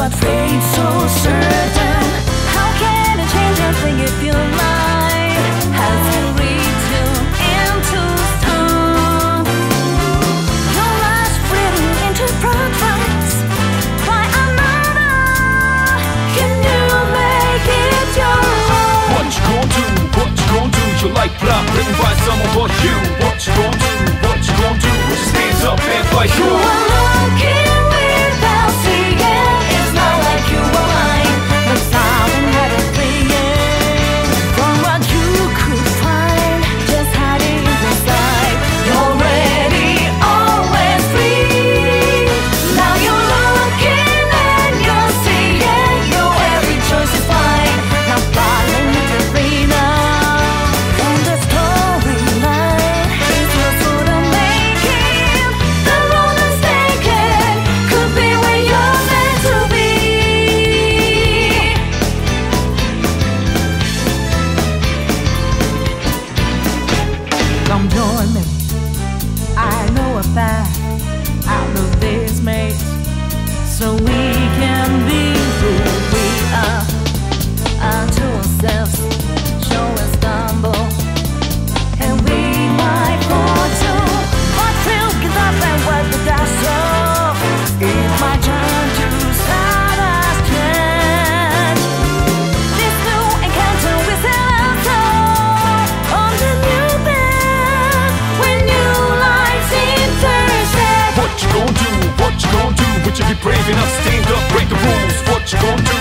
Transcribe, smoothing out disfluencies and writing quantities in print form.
but fate so certain. How can I change a thing if your life has reached you into stone? Your life's written into progress by another. Can you make it your own? What you gon' do? What you gon' do? Your life block written by someone but you. What you gon' do? What you gon' do? Just stand up and fight you. You are looking without seeing. It's not like you were mine, but someone had a feeling from what you could find, just hiding inside. You're ready, always free. Now you're looking and you're seeing. Your every choice is fine. Now falling into freedom from the storyline. It's your sort of making. The road is taken could be where you're meant to be. Come join me. I know a path out of this maze, so we can be who we are unto ourselves. Show us stumble, and we might fall too. But we'll get up and wipe the dust off. It's my turn to start a change. This new encounter with Celestine on the new bed when new lights intersect. What you gon' do? What you gon' do? Would you be brave enough? Stand up, break the rules. What you gon' do?